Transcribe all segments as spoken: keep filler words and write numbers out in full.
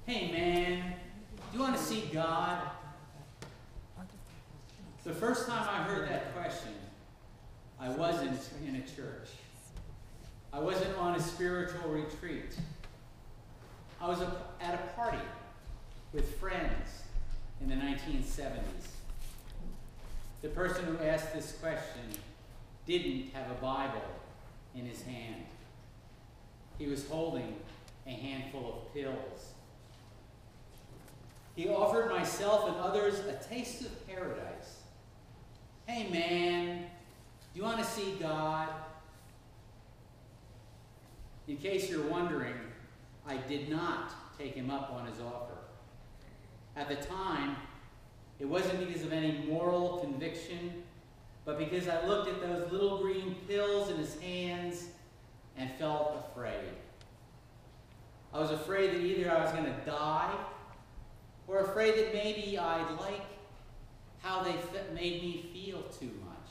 Hey man, do you want to see God? The first time I heard that question, I wasn't in a church. I wasn't on a spiritual retreat. I was at a party with friends in the nineteen seventies. The person who asked this question didn't have a Bible in his hand. He was holding a handful of pills. He offered myself and others a taste of paradise. Hey man, do you want to see God? In case you're wondering, I did not take him up on his offer. At the time, it wasn't because of any moral conviction, but because I looked at those little green pills in his hands and felt afraid. I was afraid that either I was going to die, or afraid that maybe I'd like how they made me feel too much.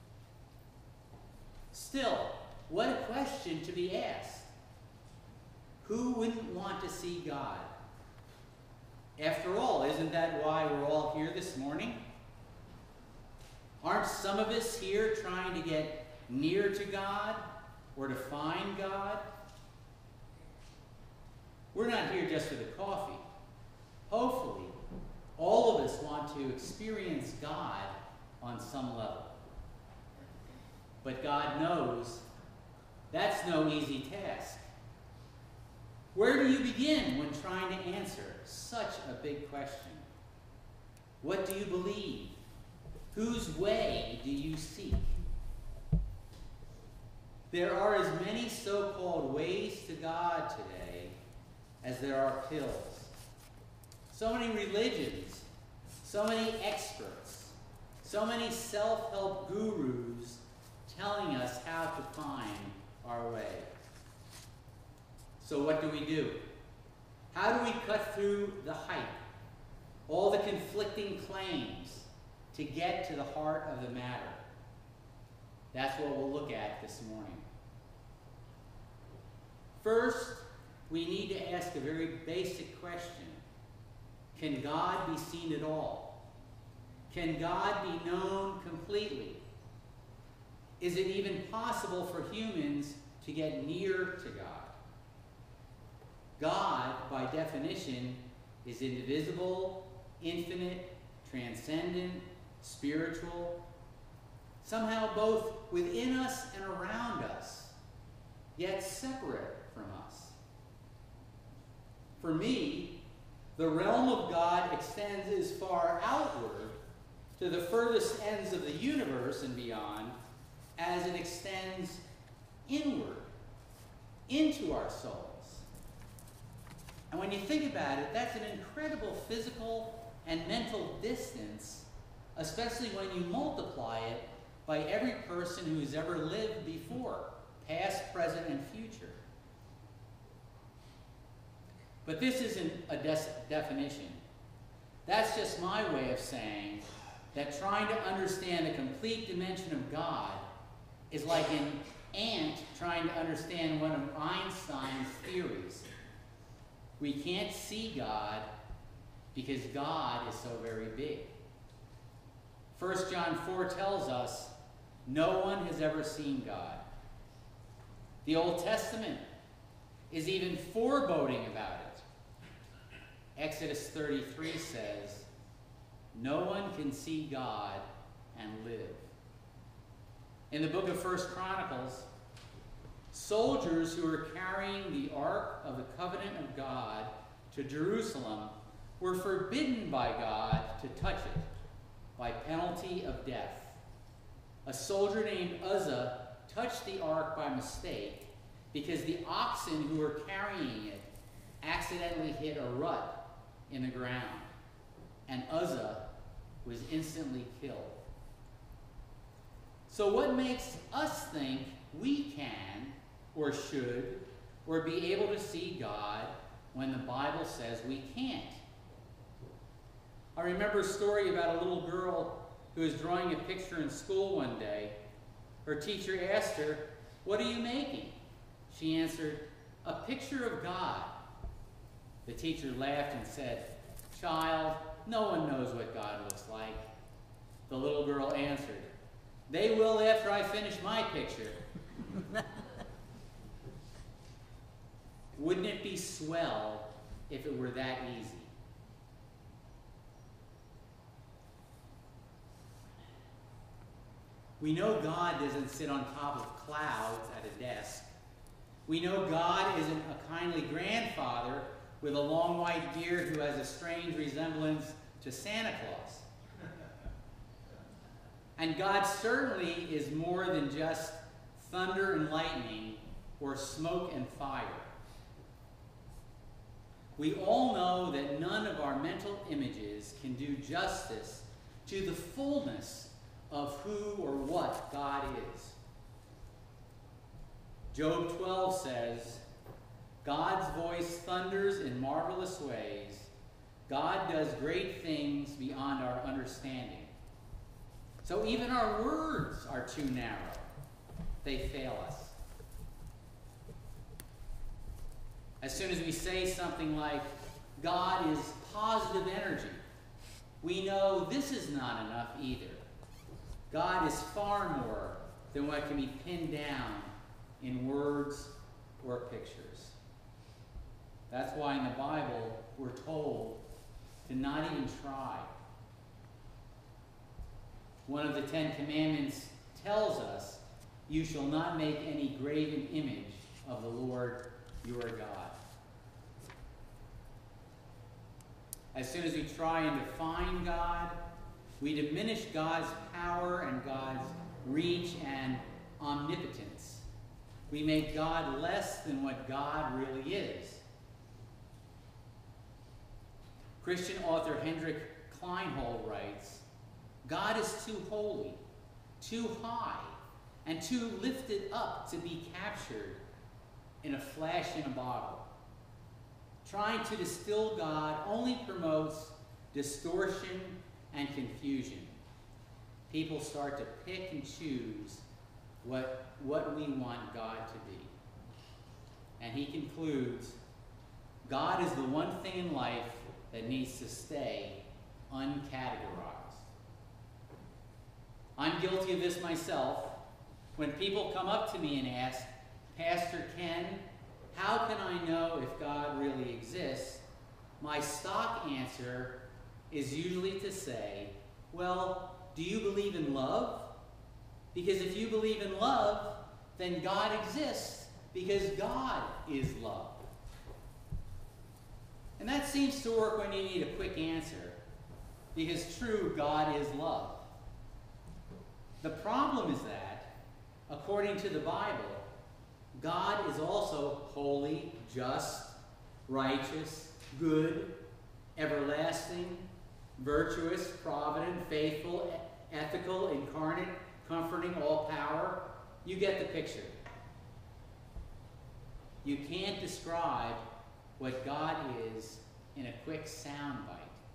Still, what a question to be asked. Who wouldn't want to see God? After all, isn't that why we're all here this morning? Aren't some of us here trying to get near to God or to find God? We're not here just for the coffee. Hopefully, all of us want to experience God on some level. But God knows that's no easy task. Where do you begin when trying to answer such a big question? What do you believe? Whose way do you seek? There are as many so-called ways to God today as there are pills. So many religions, so many experts, so many self-help gurus telling us how to find our way. So what do we do? How do we cut through the hype, all the conflicting claims, to get to the heart of the matter? That's what we'll look at this morning. First, we need to ask a very basic question. Can God be seen at all? Can God be known completely? Is it even possible for humans to get near to God? God, by definition, is indivisible, infinite, transcendent, spiritual, somehow both within us and around us, yet separate from us. For me, the realm of God extends as far outward to the furthest ends of the universe and beyond as it extends inward into our souls. And when you think about it, that's an incredible physical and mental distance, especially when you multiply it by every person who's ever lived before, past, present, and future. But this isn't a de- definition. That's just my way of saying that trying to understand a complete dimension of God is like an ant trying to understand one of Einstein's theories. We can't see God because God is so very big. First John four tells us, no one has ever seen God. The Old Testament is even foreboding about it. Exodus thirty-three says, no one can see God and live. In the book of First Chronicles, soldiers who were carrying the Ark of the Covenant of God to Jerusalem were forbidden by God to touch it by penalty of death. A soldier named Uzzah touched the ark by mistake because the oxen who were carrying it accidentally hit a rut in the ground, and Uzzah was instantly killed. So what makes us think we can, or should, or be able to see God when the Bible says we can't? I remember a story about a little girl who was drawing a picture in school one day. Her teacher asked her, "What are you making?" She answered, "A picture of God." The teacher laughed and said, "Child, no one knows what God looks like." The little girl answered, "They will after I finish my picture." Wouldn't it be swell if it were that easy? We know God doesn't sit on top of clouds at a desk. We know God isn't a kindly grandfather with a long white beard who has a strange resemblance to Santa Claus. And God certainly is more than just thunder and lightning or smoke and fire. We all know that none of our mental images can do justice to the fullness of who or what God is. Job twelve says, "God's voice thunders in marvelous ways. God does great things beyond our understanding." So even our words are too narrow. They fail us. As soon as we say something like, "God is positive energy," we know this is not enough either. God is far more than what can be pinned down in words or pictures. That's why in the Bible we're told to not even try. One of the Ten Commandments tells us, "You shall not make any graven image of the Lord your God." As soon as we try and define God, we diminish God's power and God's reach and omnipotence. We make God less than what God really is. Christian author Hendrik Kleinhold writes, "God is too holy, too high, and too lifted up to be captured in a flash in a bottle. Trying to distill God only promotes distortion and confusion. People start to pick and choose what, what we want God to be." And he concludes, "God is the one thing in life that needs to stay uncategorized." I'm guilty of this myself. When people come up to me and ask, "Pastor Ken, how can I know if God really exists?" my stock answer is usually to say, "Well, do you believe in love? Because if you believe in love, then God exists because God is love." And that seems to work when you need a quick answer, because true, God is love. The problem is that, according to the Bible, God is also holy, just, righteous, good, everlasting, virtuous, provident, faithful, ethical, incarnate, comforting, all power. You get the picture. You can't describe what God is in a quick soundbite.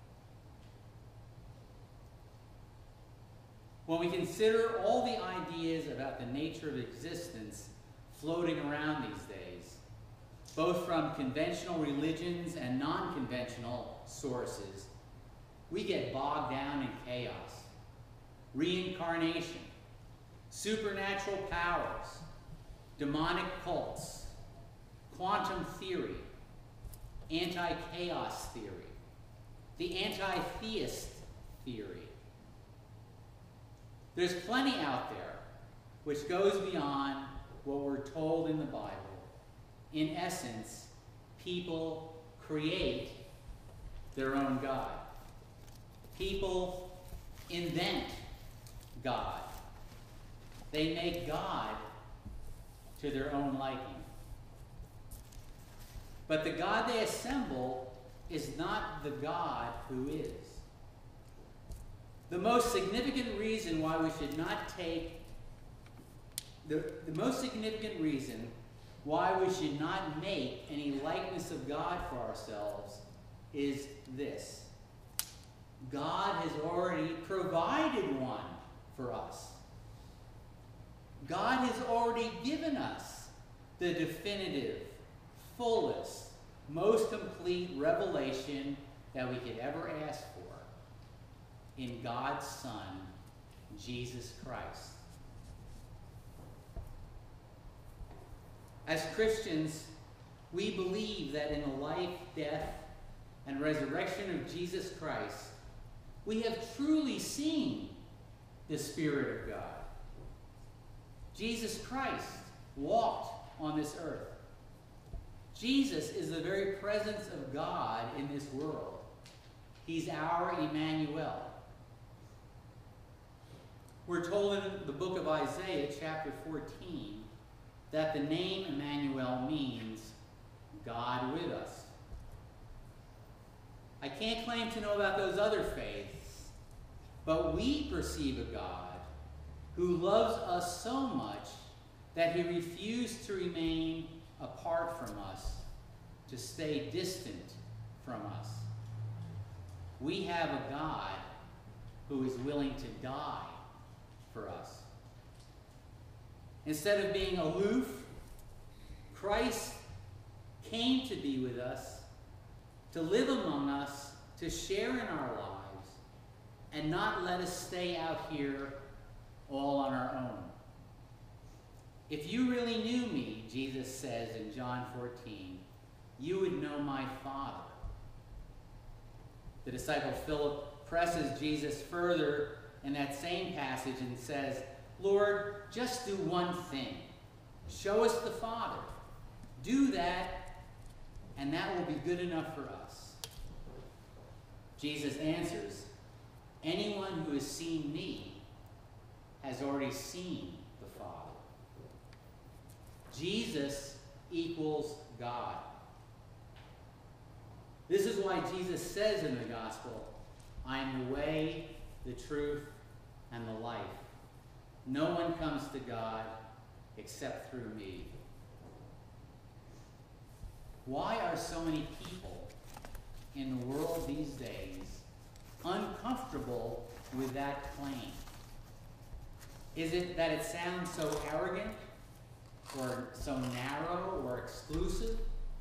When we consider all the ideas about the nature of existence floating around these days, both from conventional religions and non-conventional sources, we get bogged down in chaos. Reincarnation, supernatural powers, demonic cults, quantum theory, anti-chaos theory, the anti-theist theory. There's plenty out there which goes beyond what we're told in the Bible. In essence, people create their own God. People invent God. They make God to their own liking. But the God they assemble is not the God who is. The most significant reason why we should not take, the, the most significant reason why we should not make any likeness of God for ourselves is this. God has already provided one for us. God has already given us the definitive, fullest, most complete revelation that we could ever ask for in God's Son, Jesus Christ. As Christians, we believe that in the life, death, and resurrection of Jesus Christ, we have truly seen the Spirit of God. Jesus Christ walked on this earth. Jesus is the very presence of God in this world. He's our Emmanuel. We're told in the book of Isaiah, chapter fourteen, that the name Emmanuel means God with us. I can't claim to know about those other faiths, but we perceive a God who loves us so much that he refused to remain apart from us, to stay distant from us. We have a God who is willing to die for us. Instead of being aloof, Christ came to be with us, to live among us, to share in our lives, and not let us stay out here all on our own. If you really knew me, Jesus says in John fourteen, you would know my Father. The disciple Philip presses Jesus further in that same passage and says, Lord, just do one thing. Show us the Father. Do that, and that will be good enough for us. Jesus answers, anyone who has seen me has already seen the Father. Jesus equals God. This is why Jesus says in the gospel, I am the way, the truth, and the life. No one comes to God except through me. Why are so many people in the world these days uncomfortable with that claim? Is it that it sounds so arrogant, or so narrow, or exclusive?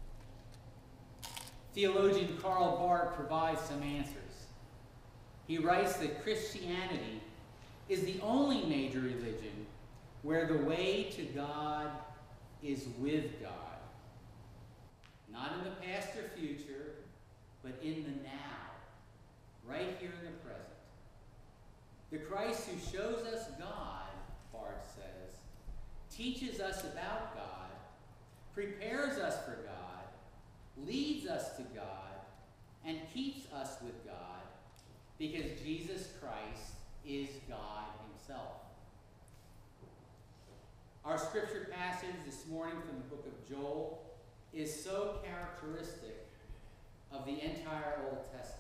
Theologian Karl Barth provides some answers. He writes that Christianity is the only major religion where the way to God is with God. Not in the past or future, but in the now, right here in the present. The Christ who shows us God, Barth says, teaches us about God, prepares us for God, leads us to God, and keeps us with God, because Jesus Christ is God himself. Our scripture passage this morning from the book of Joel is so characteristic of the entire Old Testament.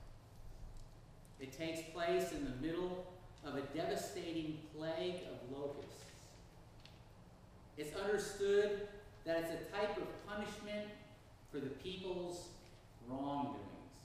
It takes place in the middle of a devastating plague of locusts. It's understood that it's a type of punishment for the people's wrongdoings.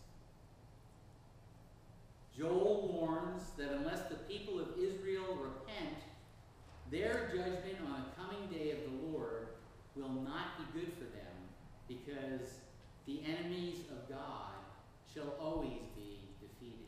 Joel warns that unless the people of Israel repent, their judgment on the coming day of the Lord will not be good for them, because the enemies of God shall always be defeated.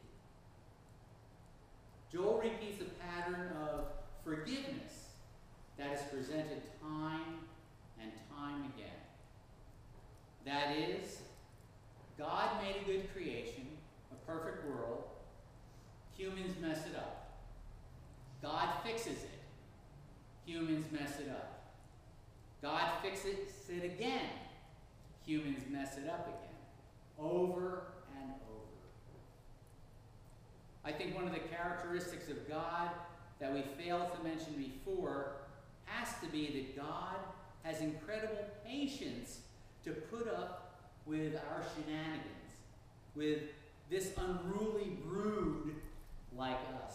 Joel repeats a pattern of forgiveness that is presented time and time again. That is, God made a good creation, a perfect world. Humans mess it up. God fixes it. Humans mess it up. God fixes it again. Humans mess it up again. Over and over. I think one of the characteristics of God that we failed to mention before has to be that God has incredible patience to put up with our shenanigans, with this unruly brood like us.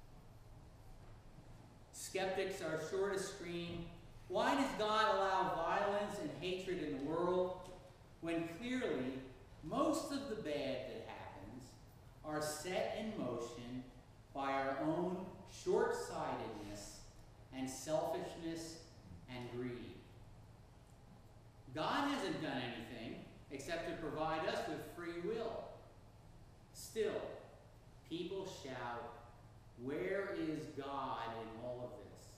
Skeptics are sure to scream, why does God allow violence and hatred in the world when clearly most of the bad that happens are set in motion by our own short-sightedness and selfishness and greed? God hasn't done anything except provide us with free will. Still, people shout, "Where is God in all of this?"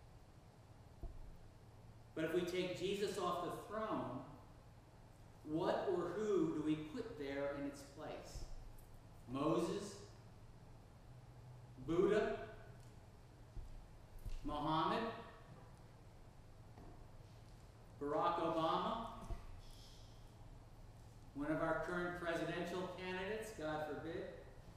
But if we take Jesus off the throne, what or who do we put there in its place? Moses? Buddha? Muhammad? Barack Obama? One of our current presidential candidates, God forbid?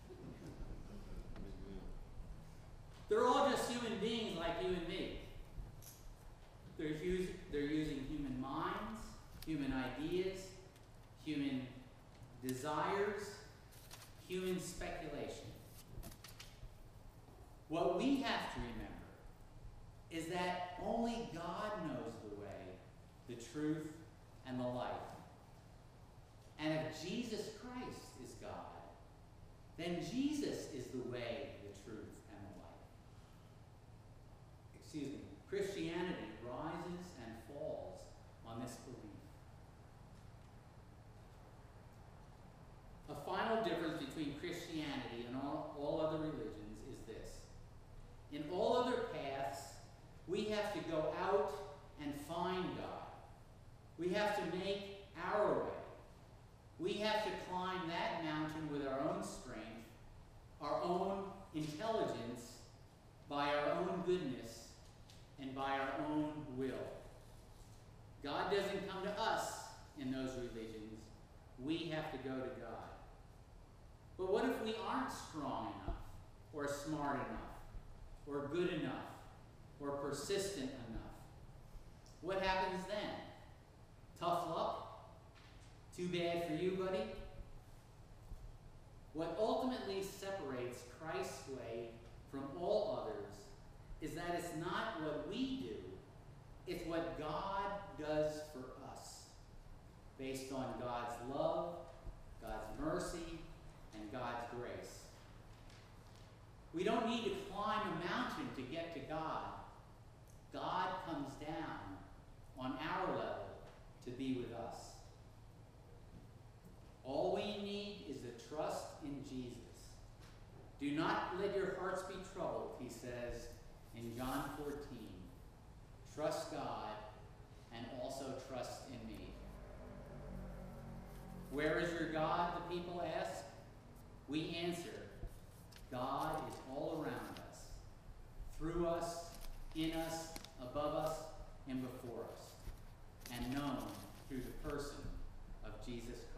They're all just human beings like you and me. They're, use, they're using human minds, human ideas, human desires, human speculation. What we have to remember is that only God knows the way, the truth, and the life. And if Jesus Christ is God, then Jesus is the way, the truth, and the life. Excuse me. Christianity rises and falls on this belief. A final difference between Christianity and all, all other religions is this. In all other paths, we have to go out and find God. We have to make our way. We have to climb that mountain with our own strength, our own intelligence, by our own goodness, and by our own will. God doesn't come to us in those religions. We have to go to God. But what if we aren't strong enough, or smart enough, or good enough, or persistent enough? What happens then? Tough luck? Too bad for you, buddy? What ultimately separates Christ's way from all others is that it's not what we do, it's what God does for us, based on God's love, God's mercy, and God's grace. We don't need to climb a mountain to get to God. God comes down on our level to be with us. All we need is the trust in Jesus. Do not let your hearts be troubled, he says in John fourteen. Trust God and also trust in me. Where is your God, the people ask? We answer, God is all around us, through us, in us, above us, and before us, and known through the person of Jesus Christ.